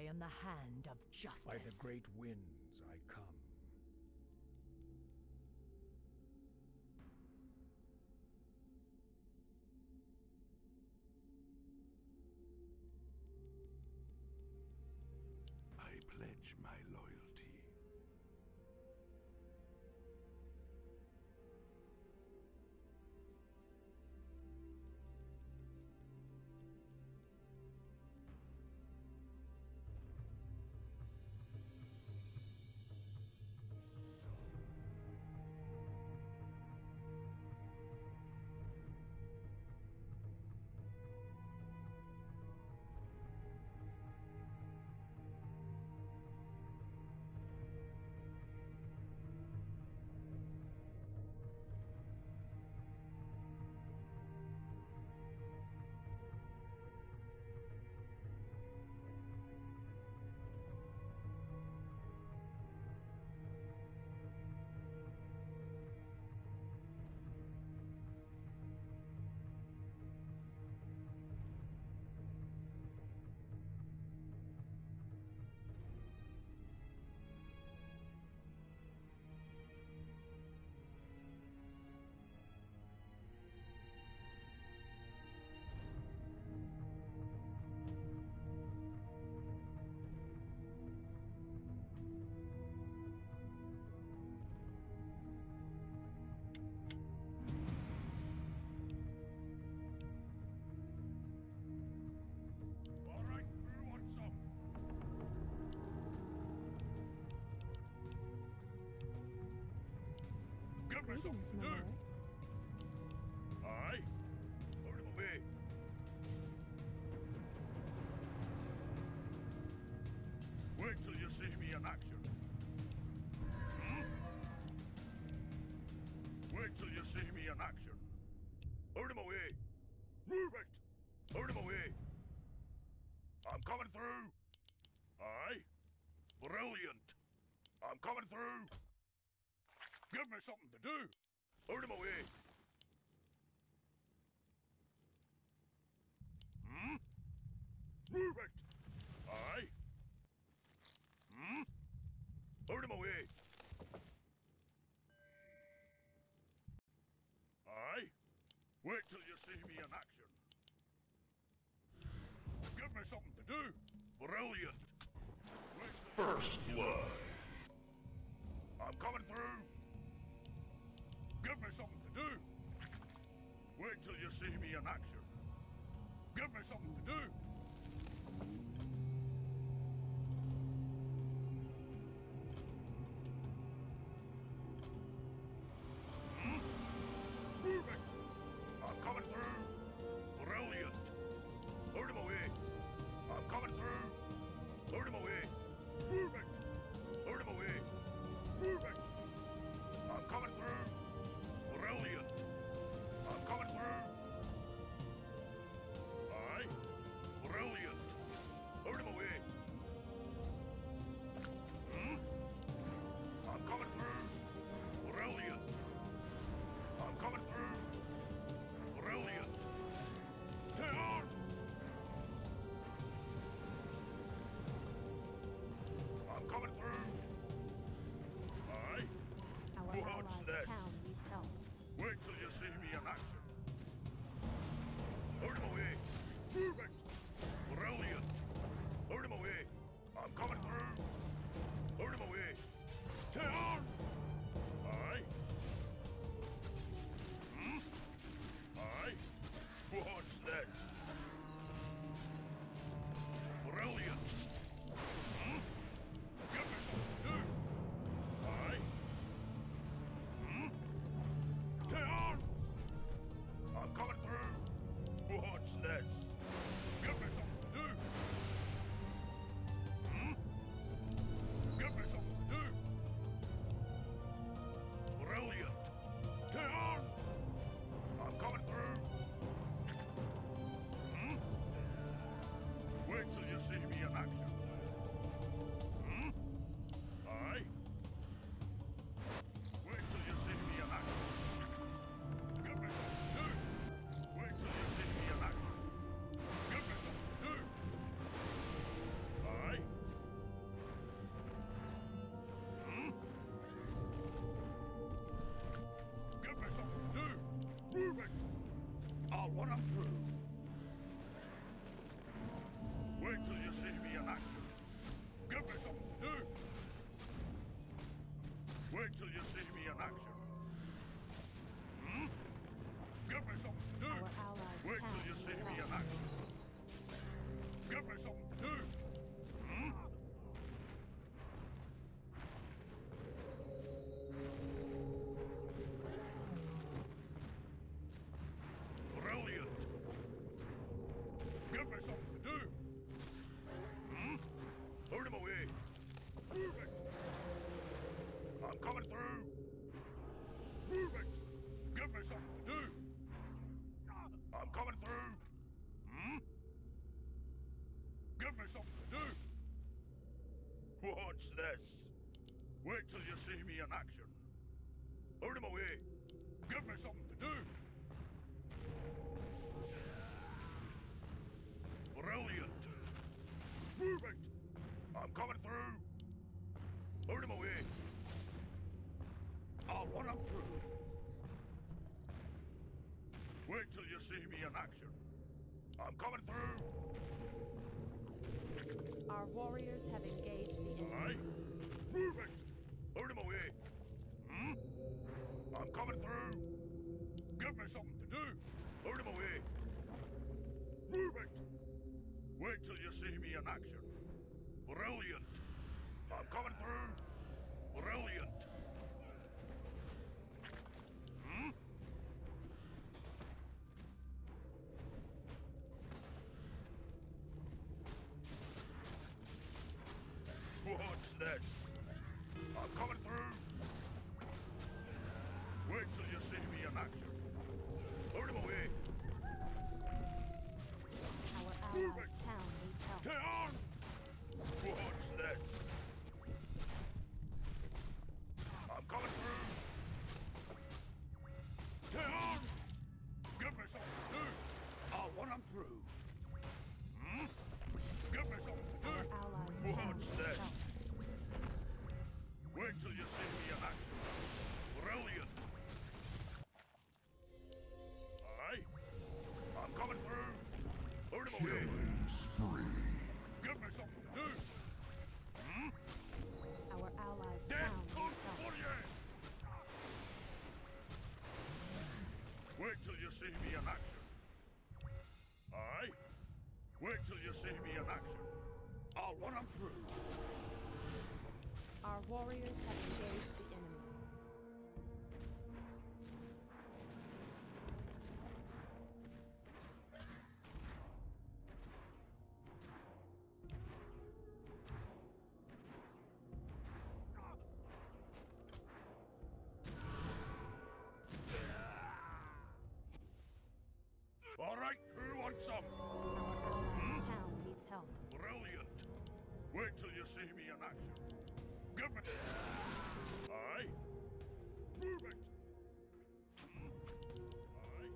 die in the hand of justice. By the great winds I come. I pledge my loyalty. Greetings, my lord. Aye. Out of the way. Wait till you see me in action. Wait till you see me in action. Out of my way. Move it. Out of my way. I'm coming through. Aye. Brilliant. I'm coming through. Give me something to do. Out of my way. Move it. Aye. Out of my way. Aye. Wait till you see me in action. Give me something to do. Brilliant. First blood. I'm coming through. Give me something to do. Wait till you see me in action. Give me something to do. Move it. I'm coming through. Brilliant. Out of my way. I'm coming through. Out of my way. Move it. Out of my way. Move it. I'm coming through. Brilliant. I'm coming through. Aye. I'll run 'em through. Wait till you see me in action. Give me something to do. Wait till you see me in action. Hmm? Give me something to do. Our allies' Wait town till you see is me in held. action. Give me something to do. Hmm? Brilliant. Give me something to do. Hmm? Turn him away. Move it. I'm coming through. Move it. Give me something to do. I'm coming through. Hmm? Give me something to do. Watch this. Wait till you see me in action. Turn him away. Give me something to do. Brilliant. Move it. I'm coming through. Turn him away. I'll run him through. Wait till you see me in action. I'm coming through. Our warriors have engaged the enemy. Aye. Move it. Turn him away. Hmm? I'm coming through. Give me something to do. Turn him away. Move it. Wait till you see me in action. Brilliant. I'm coming through. Brilliant. Hmm? Watch this. I'm coming through. Wait till you see me in action. Turn him away. Our allies' town needs help. Get on! Watch this. I'm coming through. Get on! Give me something to do. I'll run 'em through. Hmm? Give me something to do. Our allies' town Watch needs this. help. Wait till you see me in action. Brilliant. Aye. I'm coming through. Turn him away. Killing spree. Give me something to do. Hmm? Our allies' Death town comes needs help. for you. Wait till you see me in action. Aye. Wait till you see me in action. I'll run 'em through. Our warriors have engaged the enemy. All right, who wants some? Our allies' town needs help. Brilliant. Wait till you see me in action. Give me. Aye. Move it. Hmm. Aye.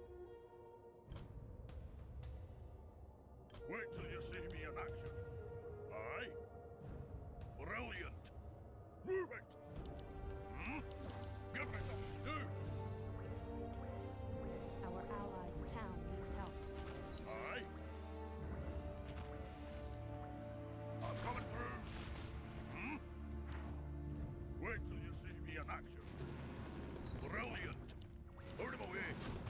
Wait till you see me in action. Aye. Brilliant. Move it. Hmm. Give me something to do. Our allies' town needs help. Aye. I'm coming through. Hmm? Wait till you see me in action. Brilliant. Turn him away.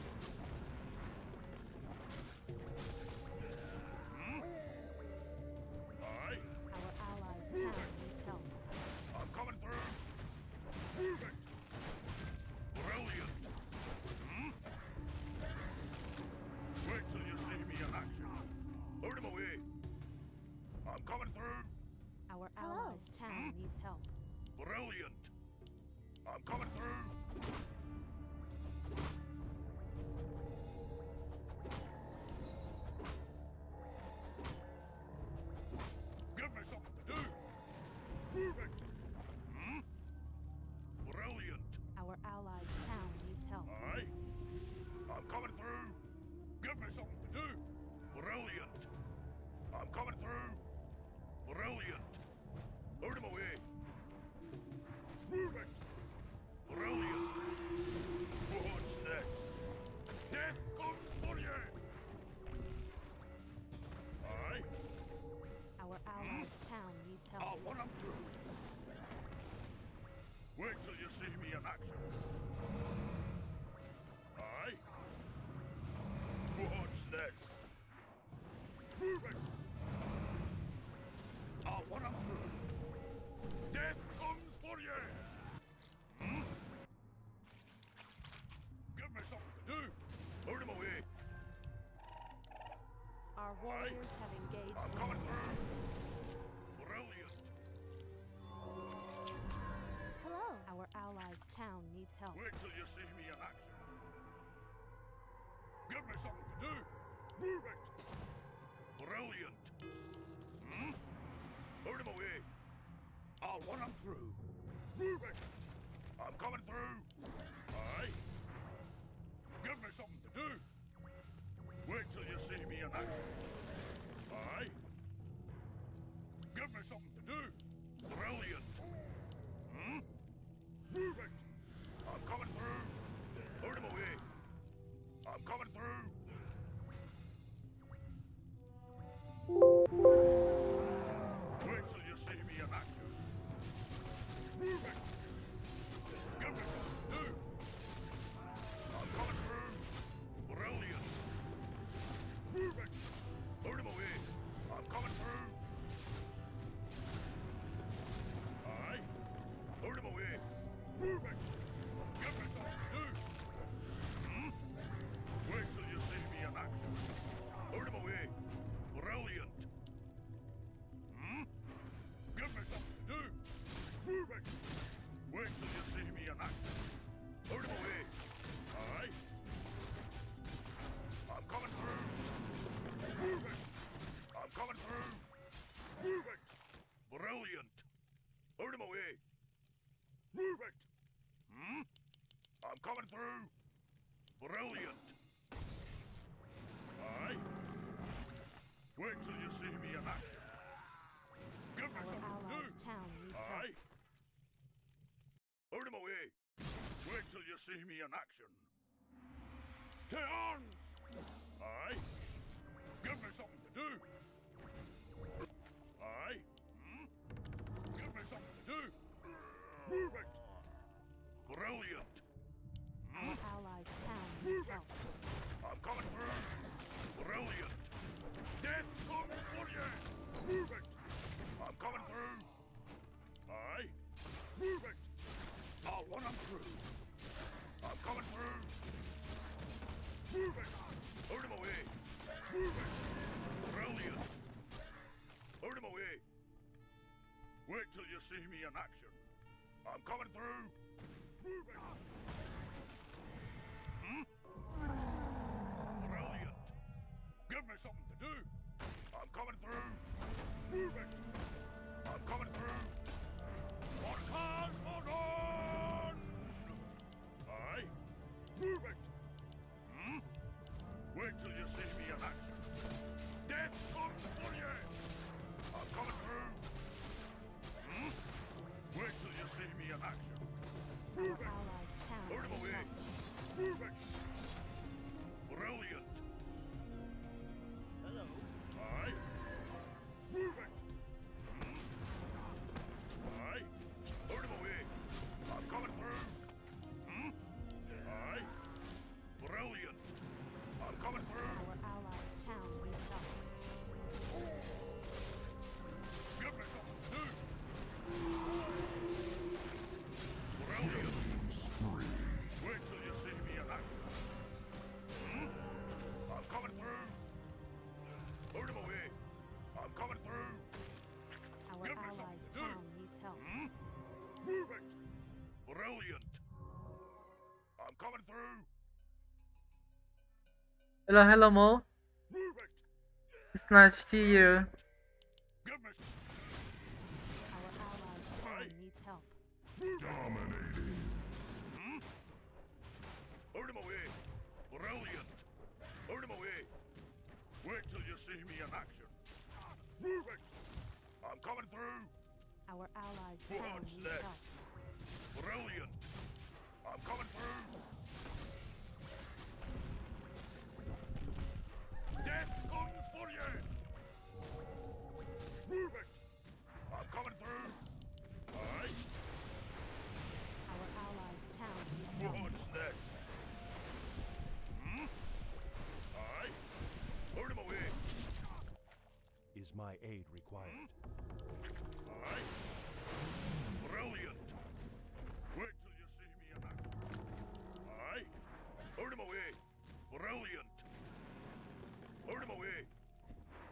Hmm? Aye. Our allies' town needs help. I'm coming through. Move it. Brilliant. Hmm? Wait till you see me in action. Turn him away. I'm coming through. Our allies' town needs help. Brilliant. I'm coming through. Give me something to do. Move it. Hmm? Brilliant. Our allies' town needs help. Aye. I'm coming through. Give me something to do. Brilliant. I'm coming through. Brilliant. Turn him away. Move it. Brilliant. Watch this. Death comes for you. Warriors have engaged I'm the coming enemy. through. Brilliant. Hello. Our allies' town needs help. Wait till you see me in action. Give me something to do. Move it. Brilliant. Hmm? Out of my way. I'll run them through. Move it. I'm coming through. Aye. Give me something to do. Wait till you see me in action. Aye. Give me something to do. Brilliant. Hmm? Move it. I'm coming through. Out of my way. I'm coming through. Wait till you see me in action. Move it. Give me something to do. I'm coming through. Brilliant. Move it. Out of my way. I'm coming through. Aye. Out of my way. Move it. Give me something to do. Hmm? Wait till you see me in action. Out of my way. Brilliant. Hmm? Give me something to do. Move it. Wait till you see me in action. Out of my way. Aye. I'm coming through. Move it. I'm coming through. Move it. Brilliant. Out of my way. Move it. Hmm? I'm coming through. Brilliant. Aye. Wait till you see me in action. Give me Our something to do. allies' town needs help. Aye. Out of my way. Wait till you see me in action. To arms! Aye. Give me something to do. Aye. Hmm? Give me something to do. Move it. Brilliant. Hmm? Our allies' town Move needs it. help. I'm coming through. Brilliant. Death comes for you. Move it. I'm coming through. Aye. Move it. I'll run them through. I'm coming through. Move it. Out of my way. Move it. Brilliant. Out of my way. Wait till you see me in action. I'm coming through. Move it. Hmm? Brilliant. Give me something to do. I'm coming through. Move it. I'm coming through. For cause hold on. Aye. Move it. Hmm? Wait till you see me in action. Death comes for you. I'm coming through. Hmm? Wait till you see me in action. Move Our it. allies' town Out of my needs way. help. Move it. Brilliant. Hello. Aye. Move it. Hmm? Aye. Out of my way. I'm coming through. Hmm? Aye. Brilliant. I'm coming through. Our allies' town needs help. Give me something to do. Brilliant. Wait till you see me in action. Hmm? I'm coming through. Out of my way. I'm coming through. Our Give me something allies' to do. town needs help. Hmm? Move it. Brilliant. I'm coming through. Hello, hello, Mo. Move it. It's nice to see you. Give me Our allies' town needs help. Dominating. Hmm? Out of my way. Brilliant. Out of my way. Wait till you see me in action. Move it. I'm coming through. Our allies' town What's needs next? help. Brilliant. I'm coming through. Death comes for you. Move it. I'm coming through. Aye. Our allies' town needs help. What's next? Hmm? Aye. Out of my way. Is my aid required? Aye. Brilliant. Wait till you see me in action. Aye. Out of my way. Brilliant. Out of my way.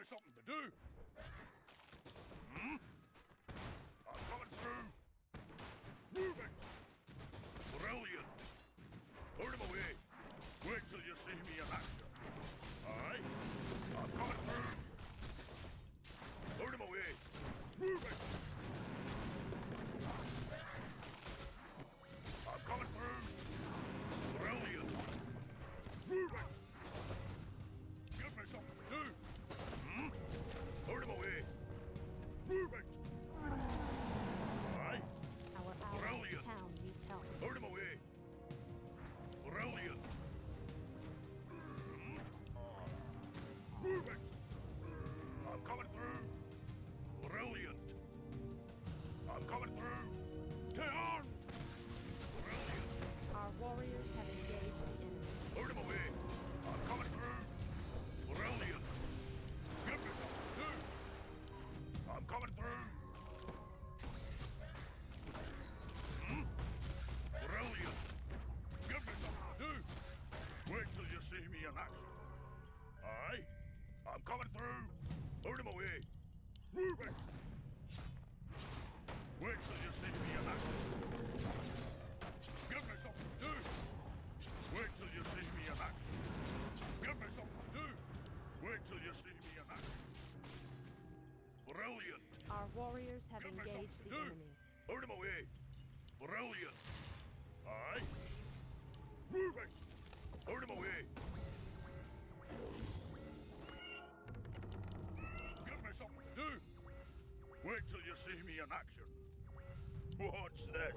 something to do. I'm coming through. Move it. Brilliant. Put him away. Wait till you see me in action. Aye. I'm coming through. Put him away. Move it. I'm coming through. Brilliant. Move it. Give me something to do. Put him away. Move it. Aye. Our allies' Brilliant. town needs help. Put him away. Brilliant. Move it. I'm coming through. Brilliant. I'm coming through. Stay on. Brilliant. Our warriors have engaged the enemy. Put him away. I'm coming through. Brilliant. Give me something to do. I'm coming through. Brilliant. Give me something to do. Wait till you see me in action. Aye. I'm coming through. Put him away. Move it. Wait till you see me in action. Give me something to do. Wait till you see me in action. Give me something to do. Wait till you see me in action. Brilliant. Our warriors have Give me engaged something the to do. enemy. Put him away. Brilliant. Aye. Move it. Put him away. Give me something to do. Wait till you see me in action. Watch this.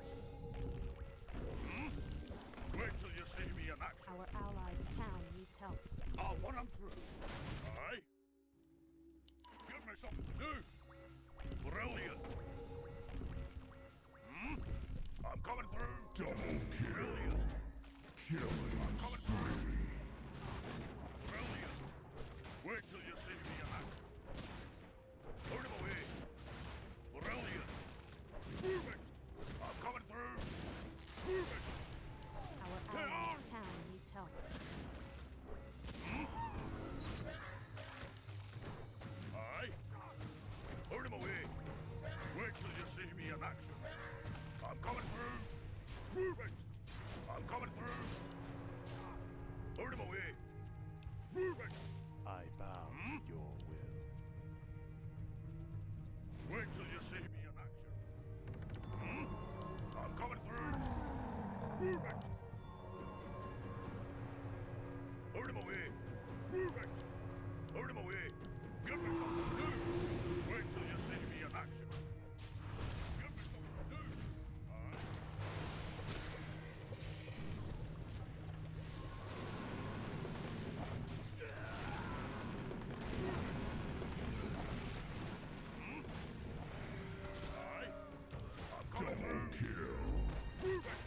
Wait till you see me in action. Our allies' town needs help. I'll run him through. Aye. Give me something to do. Brilliant. I'm coming through. Double kill. Brilliant. Killing Coming through. spree. Brilliant. Wait till you see me in action. Put him away. Brilliant. Move it. I'm coming through. Move it. Our allies' town needs help. Aye. Put him away. Wait till you see me in action. I'm coming through. Move it. I'm coming through. Put him away. Move it. I bow to your will. Wait till you see me in action. I'm coming through. Move it. Put him away. Move it. Put him away. Give me something to do. Wait till you see me in action. Give me something to do. Aye. Aye. I'm coming Double through. kill. Move it.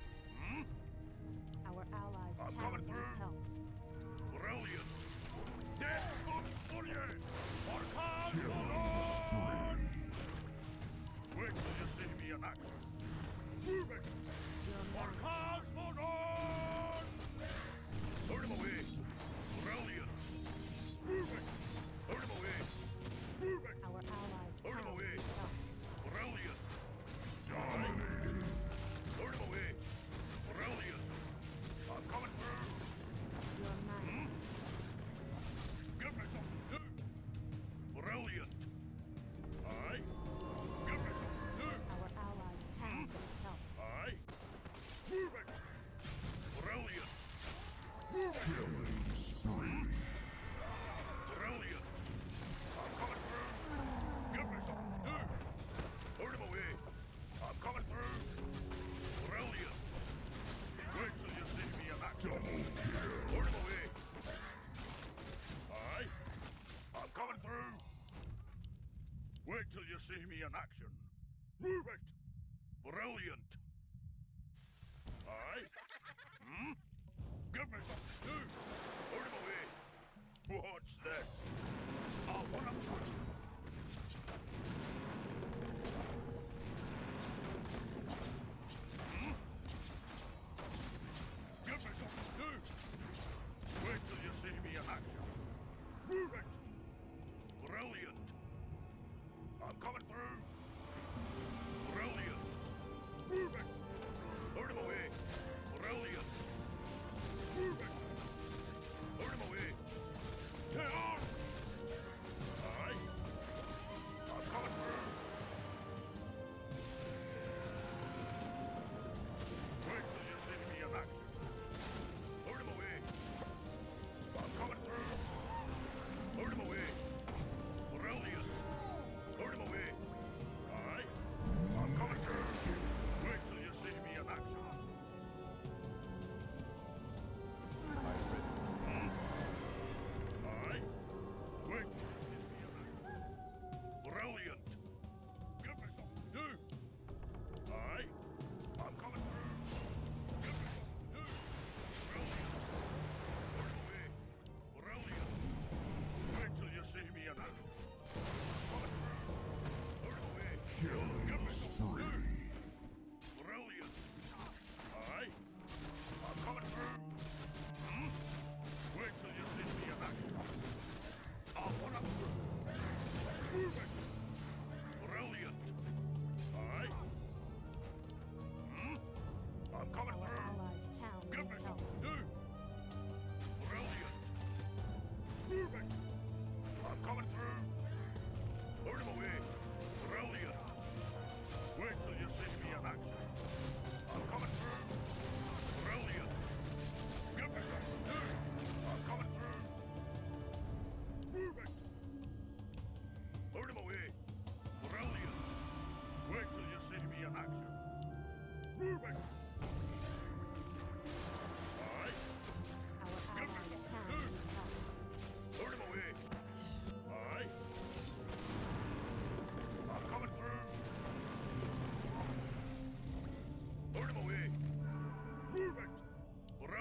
Our allies' I'm town coming needs through. help. Brilliant. Death comes for you. Or cause Killing on. spree. Wait till you see me in action. Move it. Your Or men cause on. Put him away. Brilliant. Move it. Put him away. Move it. Our allies' Put him town away. needs help. Brilliant. Dominating. Put him away. Brilliant. I'm coming through. Your men Give me something to do. Brilliant. Aye. Give me something to do. Our allies' town needs help. Aye. Move it. Brilliant. Move it. Killing spree. Brilliant. I'm coming through. Give me something to do. Put him away. I'm coming through. Brilliant. Wait till you see me in action. Double kill. Put him away. Aye. I'm coming through. Wait till you see me in action. Move it. Brilliant. Aye. Give me something to do. Put him away. Watch this. I'll run him through. Give me something to do. Wait till you see me in action. Move it.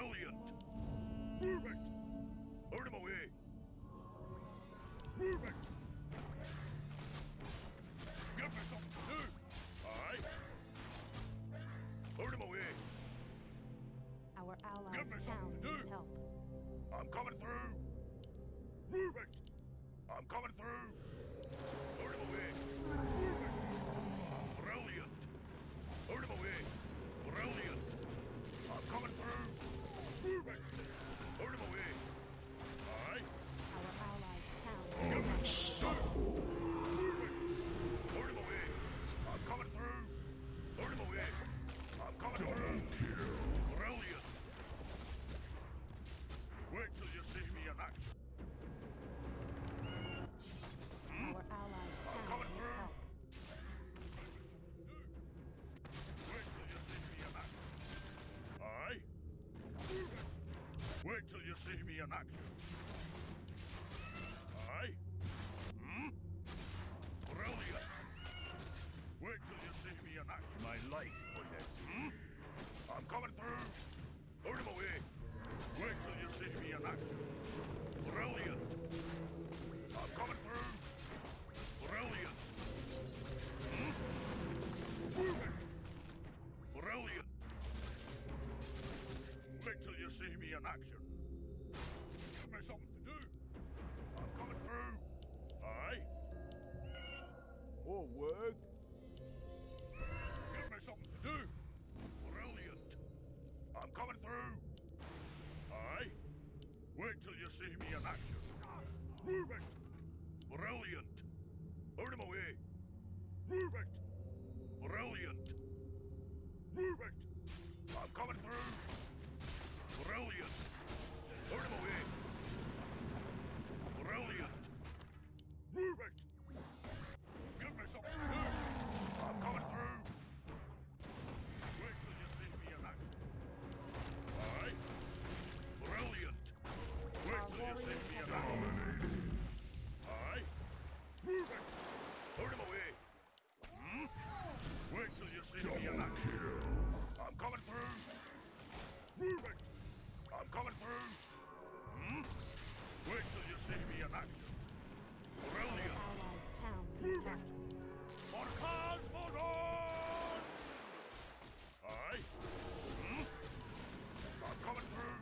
Brilliant! Move it! Out of my way! Move it! Give me something to do! Aye? Out of my way! Our Give me allies' something town to do. needs help. I'm coming through! Move it! I'm coming through! Out of my way! Move it! Brilliant! Out of my way! Brilliant! I'm coming through! Move it! Out of my way! Aye? Our allies' town needs help. Unstoppable. Move it! Out of my way! I'm coming through! Out of my way! I'm coming Double through! kill. Brilliant! Wait till you see me in action! Our allies' town coming needs through. help. Wait till you see me in action! Aye? Move it! Wait till you see me in action! Aye? Hmm? Brilliant! Wait till you see me in action! My life for this. Hmm? I'm coming through! Out of my way! Wait till you see me in action! Brilliant! I'm coming through! Brilliant! Hmm? Move it! Brilliant! Wait till you see me in action! Give me something to do! I'm coming through! Aye? Or work. Give me something to do! Brilliant! I'm coming through! Aye? Wait till you see me in action! Move it! Brilliant! Out of my way! Move it! Brilliant! Move it! I'm coming through! Brilliant! Out of my way! Brilliant! Move it! Give me something to do! I'm coming through! Wait till you see me in action! Aye? Brilliant! Wait till you see me in action! Dominating. Aye? Move it! Out of my way! Hmm? Wait till you see me in Double action! kill. I'm coming through! Move it! I'm coming through! Hmm? Wait till you see me in action! Brilliant! Allies' town needs Move it! help. For Cosmodon! Aye? Hmm? I'm coming through!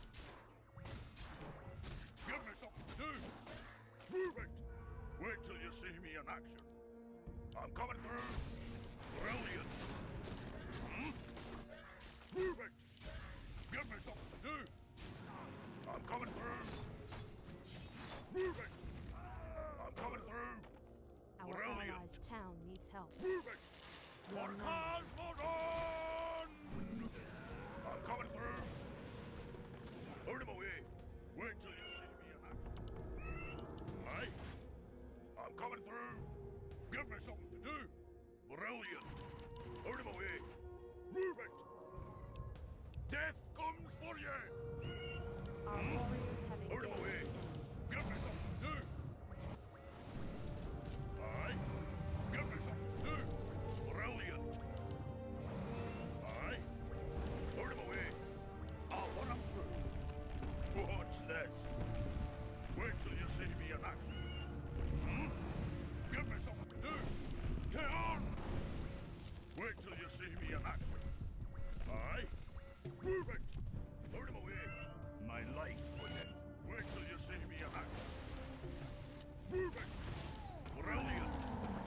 Give me something to do! Move it! Wait till you see me in action! I'm coming through! Brilliant! Hmm? Move it! Give me something to do! I'm coming through! Move it! I'm coming through! Our Brilliant. allies' town needs help. Move it! Your For man. Cosmodon! I'm coming through! Out of my way! Wait till you see me in action! Aye? I'm coming through! Give me something to do! Brilliant! Out of my way! Move it! Death comes for you! Our warriors have Out of my engaged way! the enemy. Give me something to do! Aye? Give me something to do! Brilliant! Aye? Out of my way! I'll run up through! What's this? Wait till you see me in action! Hmm? Give me something to do! Get on! Wait till you see me in action! Aye? Move it! Out of my way! My life for this. Wait till you see me in action! Move it! Brilliant!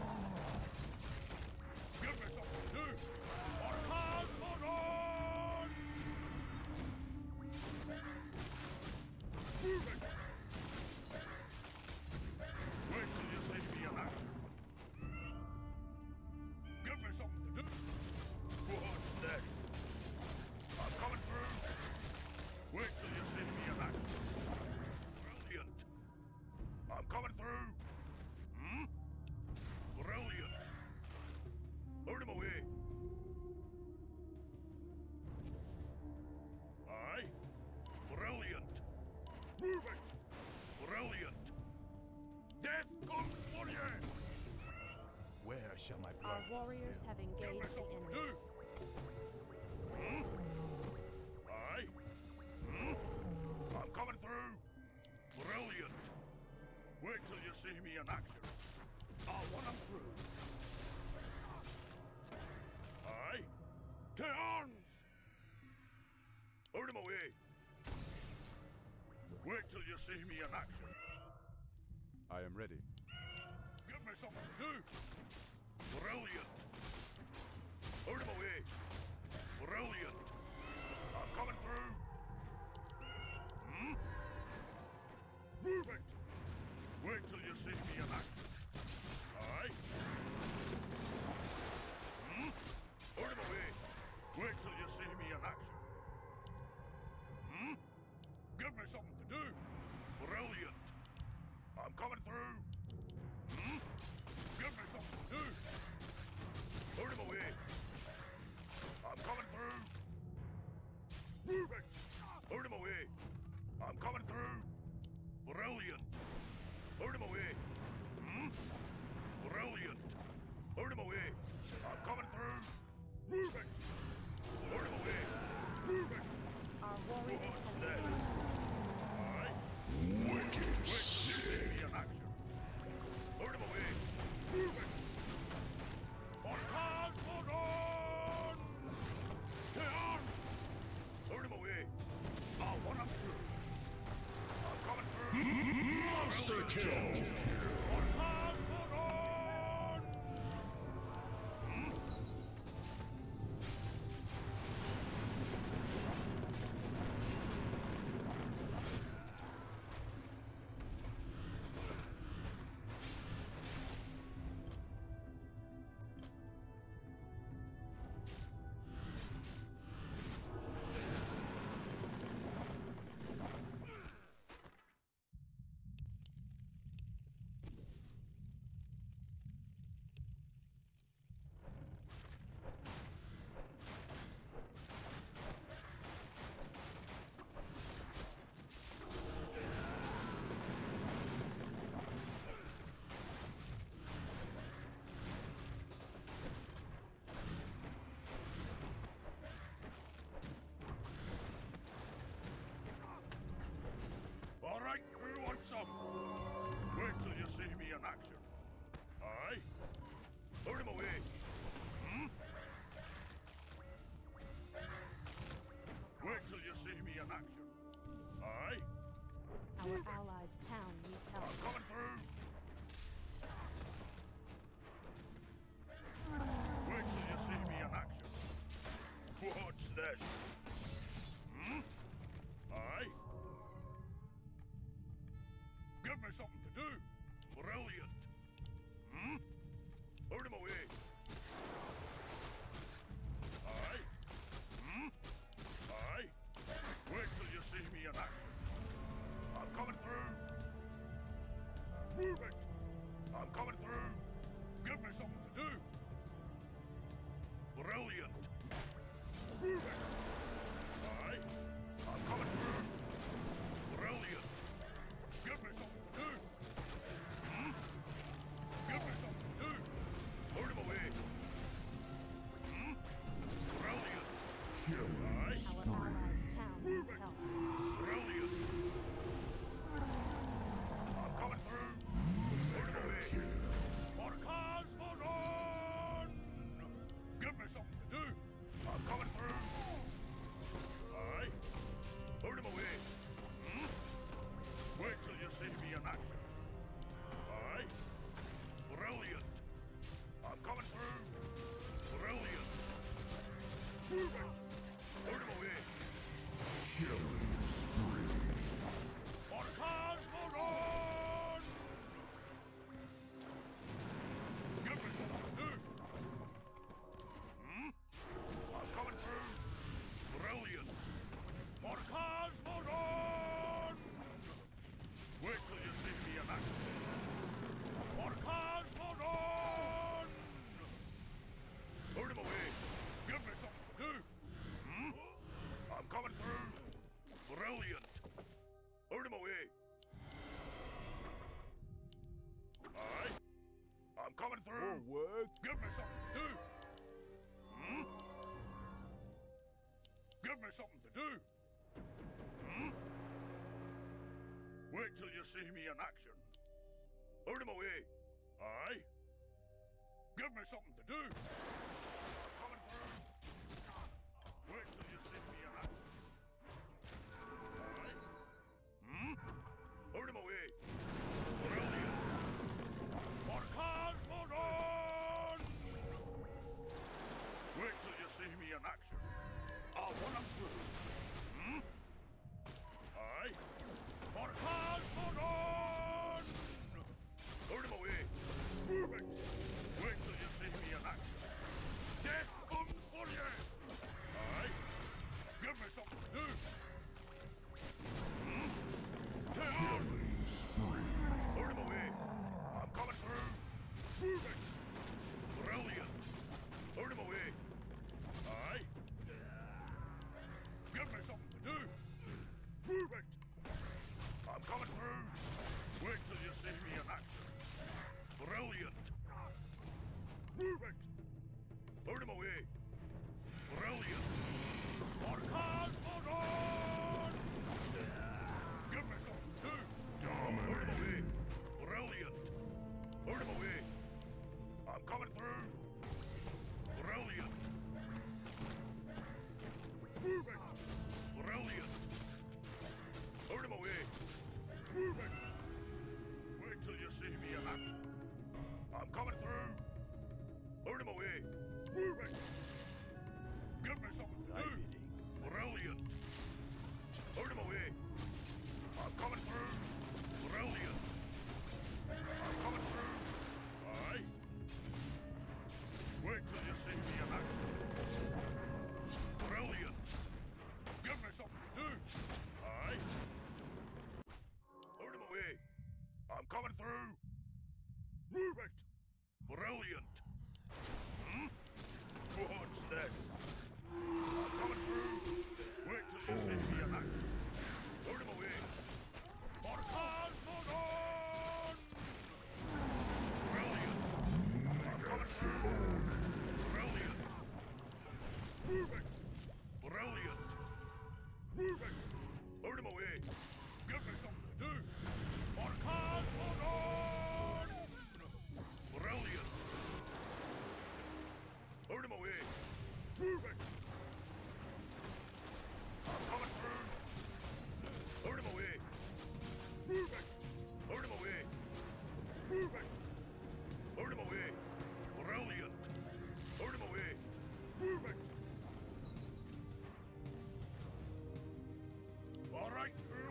Give me something to do! For Cosmodon! Move it! Wait till you see me in action! Give me something to do! What's this? I'm coming through! Wait till you see me in action! Brilliant! I'm coming through! Hmm? Brilliant! Out of my way! Aye? Brilliant! Move it! Brilliant! Death comes for you! Where shall my Our blood be warriors spilled? have Give me engaged the something to enemy. do! Hmm? Aye? see me in action. I'll run them through. Aye. To arms! Out of my way. Wait till you see me in action. I am ready. Give me something to do. Brilliant. Out of my way. Brilliant. I'm coming through. Hmm? Move it. Wait till you see me in action. Aye. Hmm? Out of my way. Wait till you see me in action. Hmm? Give me something to do. Brilliant. I'm coming through. Hmm? Give me something to do. Out of my way. I'm coming through. Move it. Out of my way. I'm coming through. Brilliant. Out of my way. Hmm? Brilliant. Out of my way. I'm coming through. Move it. Out of my way. Move it. Our warriors What's have that? been Aye. Wicked Wait till you see sick. me in action. Out of my way. Move it. On cars, hold on! Stay on! Out of my way. I'll run up through. I'm coming through. Monster kill. On cars, hold on! Hmm? All right, who wants some? Wait till you see me in action. Aye? Out of my way. Hmm? Wait till you see me in action. Aye? our allies' town needs help. I'm coming through. Wait till you see me in action. What's this? Hmm? Aye? Give me something to do. Brilliant. Hmm? Out of my way. Aye? Hmm? Aye? Wait till you see me in action. I'm coming through. Move it. I'm coming through. Give me something to do. Brilliant. Move it. Aye? I'm coming through. Brilliant. Give me something to do. Hmm? Give me something to do. Out of my way. Hmm? Brilliant. Aye? Our allies' town Move needs it. help. Brilliant. I'm coming through. Out of the way. For cars, hold on! Give me something to do. I'm coming through. Aye. Out of my way. Hmm? Wait till you see me in action. Aye. Brilliant. I'm coming through. Brilliant. Move it. Out of my way. Killing spree. For cars, hold on! Give me something to do. Hmm? I'm coming through. Brilliant. For cars, hold on! Wait till you see me in action. For cars, hold on! Out of my way. Give me something to do. Hmm? I'm coming through. Brilliant. Out of my way. Aye. I'm coming through. Forward. Give me something to do. Hmm? Give me something to do. Hmm? Wait till you see me in action. Out of my way. Aye. Give me something to do. I'm coming through. Wait till you see me in action. Aye. Out of my way. Brilliant. For Cosmodon! Wait till you see me in action. I'll run them through. Aye. For Cosmodon! Out of my way. Perfect. Wait till you see me in action. Death comes for you. Aye. Give me something to do. Down. Out of my way. I'm coming through. Perfect. Brilliant. Out of my way. Aye. Give me something to do. Perfect. I'm coming through. Wait till you see me in action. Brilliant. Perfect. Out of my way. Brilliant. For Cosmodon! Give me something to do. Out of my way. Brilliant. Out of my way. I'm coming through. Brilliant. Perfect. Brilliant. Out of my way. Perfect. Wait till you see me in action. I'm coming through. Out of my way. Perfect. Give me something to do. Brilliant. Out of my way. I'm coming through. Brilliant. I'm coming through. Aye. Wait till you see me in action. Brilliant. Give me something to do. Aye. Out of my way. I'm coming through. Perfect. Brilliant. What's next? I'm coming through. Wait till you see me in action. Out of my way. For Cosmodon! Brilliant. I'm coming through. Brilliant. Perfect. Brilliant. Perfect. Out of my way. Give me something to do. For Cosmodon! Brilliant. Out of my way. Perfect. I'm coming through. Out of my way. Perfect. Out of my way. Perfect. Out of my way. Brilliant. Out of my way. Perfect. All right.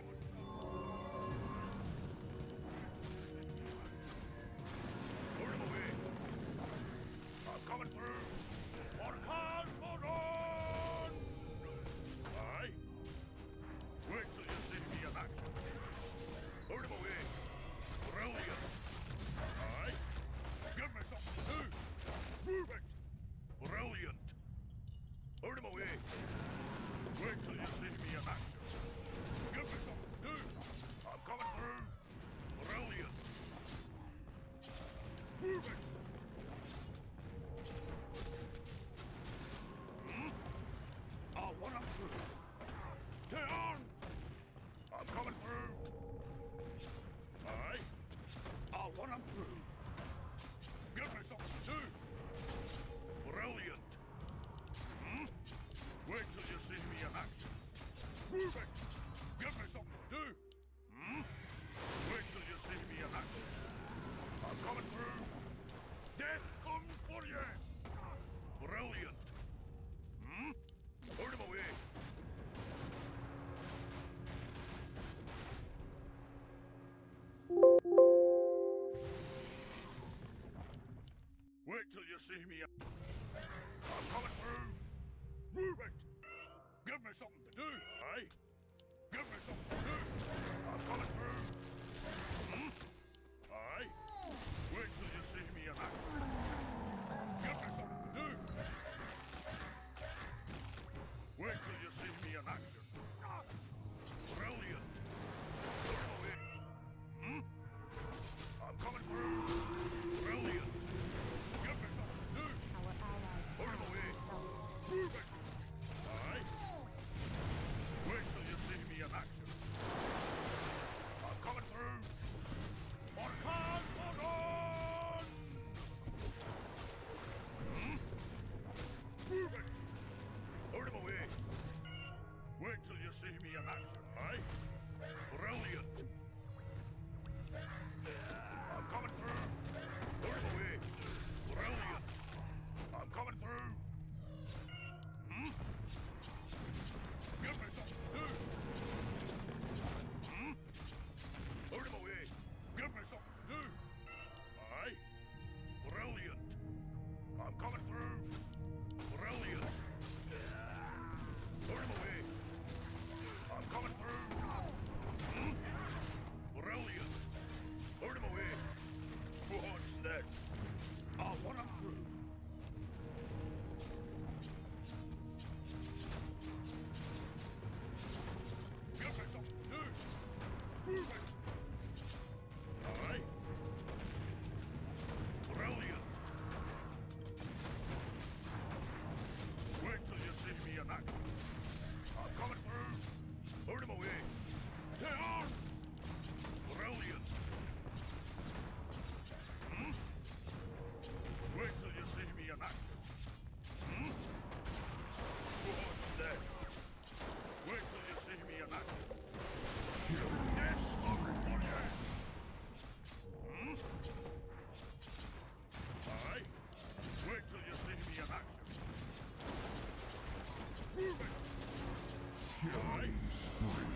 Out of my way. I'm coming through. For Cosmodon! Aye. Wait till you see me in action. Out of my way. Brilliant. Aye. Give me something to do. Perfect. Brilliant. Out of my way. Wait till you see me in action. Give me something to do. I'm coming through. Brilliant. Perfect. I'll run them through. Down! I'm coming through. Aye. I'll run them through. Give me something to do. Brilliant. Wait till you see me in action. Perfect. Give me something to do. Wait till you see me in action. I'm coming through. Death comes for you. Brilliant. Out of my way. Wait till you see me. I'm coming through. Perfect. Give me something to do. Aye. Give me something to do. I'm coming through. Aye. Wait till you see me in action. Give me something to do. Wait till you see me in action. Brilliant. Out of my way. I'm coming through. Brilliant. Give me something to do. Our allies' Out of my tower way. needs help. Perfect. Aye. Wait till Aye. Brilliant. I'm coming through. Out of the way. Brilliant. I'm coming through. Hmm? Give me something to do. Hmm? Out of the way. Give me something to do. Aye. Brilliant. I'm coming through. Brilliant. Out of the way. I'm coming through. Hmm? Brilliant. Out of the way. What's that? I want him through. Give me something to do. Move it. Aye. Brilliant. Wait till you see me in action. I'm coming through. Out of my way. Down. Brilliant. Hmm? Wait till you see me in action. Hmm? What's that? Wait till you see me in action. Yes, I'm for you. Hmm? Aye. Wait till you see me in action. Move it. Aye. Killing spree.